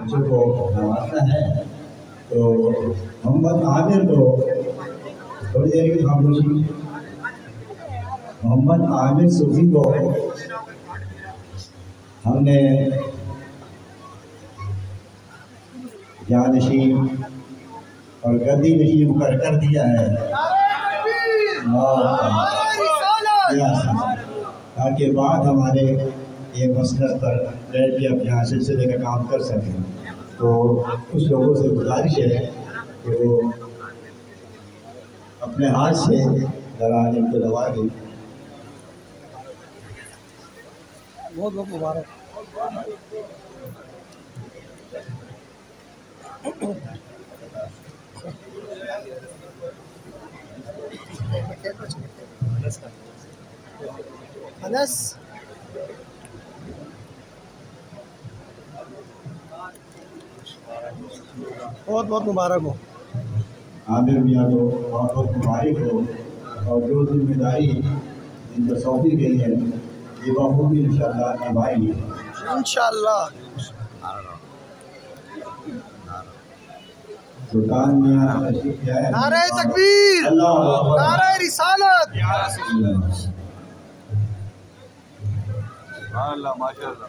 बच्चों को नवाजना है तो मोहम्मद आमिर को थोड़ी देर की खामोशी। मोहम्मद आमिर सूफी को हमने जानशीन और गद्दी नशीन मुकर कर दिया है ताकि बाद हमारे ये मसलक पर बैठ के अपने यहाँ सिलसिले का काम कर सकें। तो कुछ लोगों से गुजारिश है कि वो अपने हाथ से ज़रा इनको दबा दें। बहुत बहुत मुबारक। अनस बहुत बहुत मुबारक हो। आमिर मियाँ को बहुत बहुत मुबारक हो और जो जिम्मेदारी इनको सौंपी गई है ये बखूबी इंशाअल्लाह निभाएंगे इंशाअल्लाह। सुल्तान मियाँ तशरीफ ले आए। नारे तकबीर, नारे रिसालत। अल्लाह माशाअल्लाह।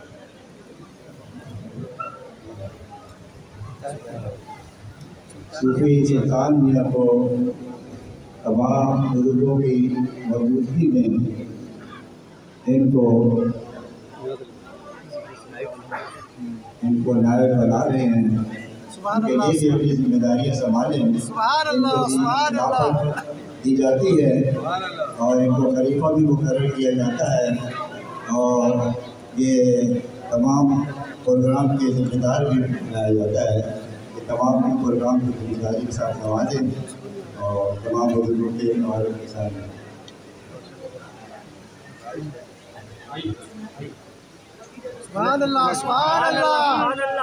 सूफी सुल्तान मियाँ को तमाम बुजुर्गों की मौजूदगी में इनको नायक बना रहे हैं। उनके लिए भी अपनी जिम्मेदारियाँ संभालें, दी जाती है और इनको खलीफा भी मुकर्रर किया जाता है और ये तमाम प्रोग्राम के जिम्मेदार भी बनाया जाता है कि तमाम प्रोग्राम की जिम्मेदारी के साथ नवाजें और तमाम बुजुर्गों के नवाजों के साथ। सुभान अल्लाह, सुभान अल्लाह।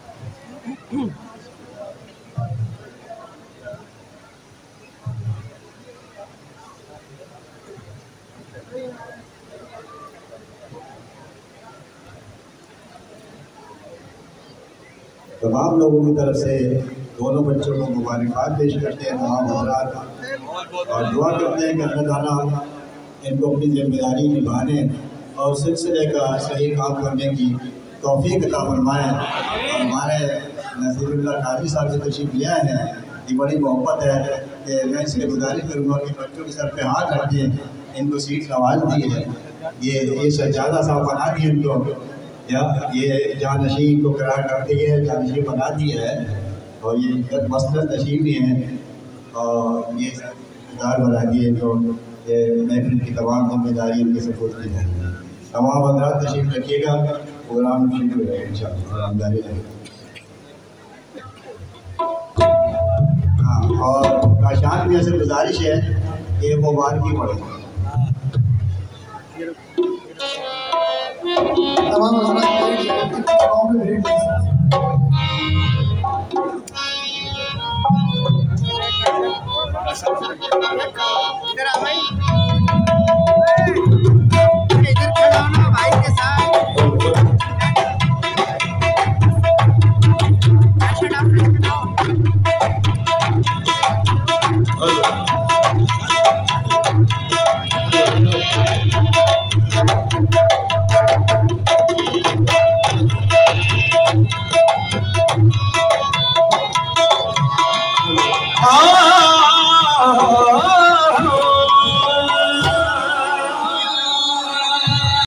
तमाम लोगों की तरफ से दोनों बच्चों को मुबारकबाद पेश करते हैं तमाम हज़रात और दुआ करते हैं कि अल्लाह ताला इनको अपनी जिम्मेदारी निभाने और सिलसिले का सही काम करने की तौफीक अता फरमाएं। हमारे नज़ीरुल्लाह काजी साहब से तशरीफ लिया है, ये बड़ी मोहब्बत है कि मैं इसलिए गुजारिश करूँगा कि बच्चों के सर पे हाथ रख के इनको सीट नवाज दी है। ये सज्जादा साहब बना दिए इनको, या ये जानशीन को करार करती है, जानशीन बना दी है और ये मसलन नशीन भी हैं और ये दार बना दिए तो ये महफिल की तमाम जिम्मेदारी इनके सपोर्ट की है। तमाम हज़रात तशरीफ रखिएगा, प्रोग्राम शुरू है इंशाअल्लाह। हाँ, और काशान भी ऐसे गुजारिश है कि मुबारकी पड़े तमाम इधर आ भाई, इधर खड़ा होना भाई के साथ। हाँ